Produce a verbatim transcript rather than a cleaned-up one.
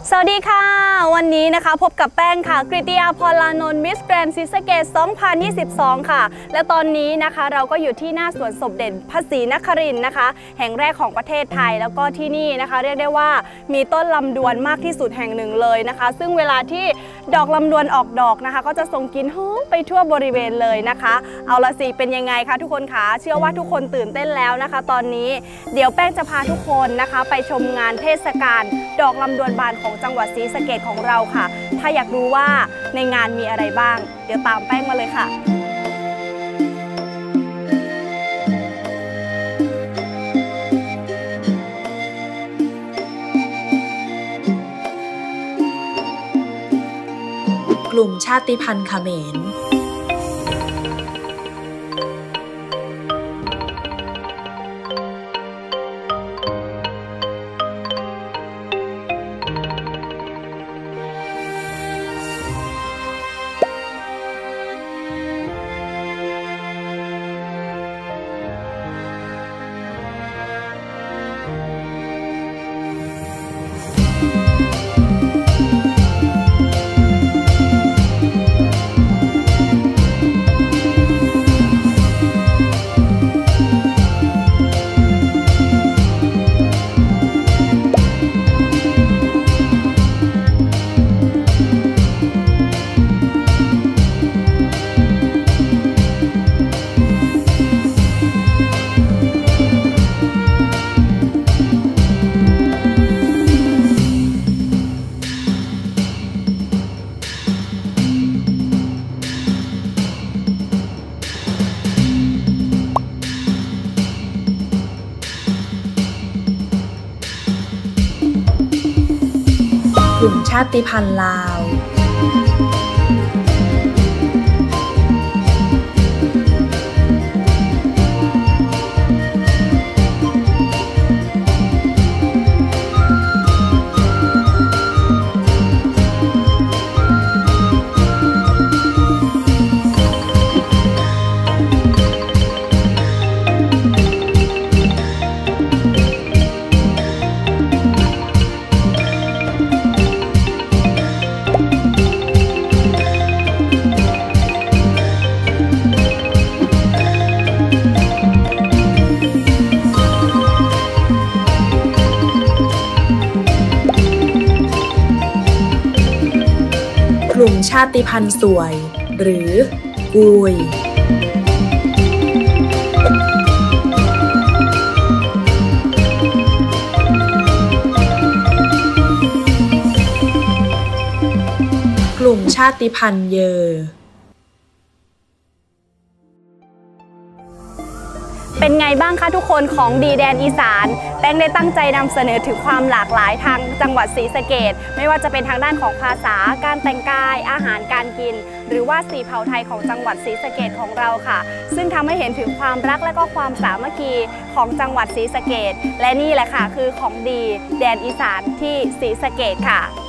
สวัสดีค่ะวันนี้นะคะพบกับแป้งค่ะกฤติยาพรลานนท์มิสแกรนด์ศรีสะเกษ สองพันยี่สิบสอง ค่ะและตอนนี้นะคะเราก็อยู่ที่หน้าสวนสมเด็จพระศรีนครินทร์นะคะแห่งแรกของประเทศไทยแล้วก็ที่นี่นะคะเรียกได้ว่ามีต้นลำดวนมากที่สุดแห่งหนึ่งเลยนะคะซึ่งเวลาที่ดอกลำดวนออกดอกนะคะก็จะส่งกลิ่นหอมไปทั่วบริเวณเลยนะคะเอาละสิเป็นยังไงคะทุกคนคะเชื่อว่าทุกคนตื่นเต้นแล้วนะคะตอนนี้เดี๋ยวแป้งจะพาทุกคนนะคะไปชมงานเทศกาลดอกลำดวนบานของจังหวัดศรีสะเกษของเราค่ะถ้าอยากรู้ว่าในงานมีอะไรบ้างเดี๋ยวตามแป้งมาเลยค่ะกลุ่มชาติพันธุ์เขมรกลุ่มชาติพันธุ์ลาวกลุ่มชาติพันธุ์สวยหรือกุยกลุ่มชาติพันธุ์เยอเป็นไงบ้างคะทุกคนของดีแดนอีสานแป้งได้ตั้งใจนำเสนอถึงความหลากหลายทางจังหวัดศรีสะเกษไม่ว่าจะเป็นทางด้านของภาษาการแต่งกายอาหารการกินหรือว่าสีเผ่าไทยของจังหวัดศรีสะเกษของเราค่ะซึ่งทำให้เห็นถึงความรักและก็ความสามัคคีของจังหวัดศรีสะเกษและนี่แหละค่ะคือของดีแดนอีสานที่ศรีสะเกษค่ะ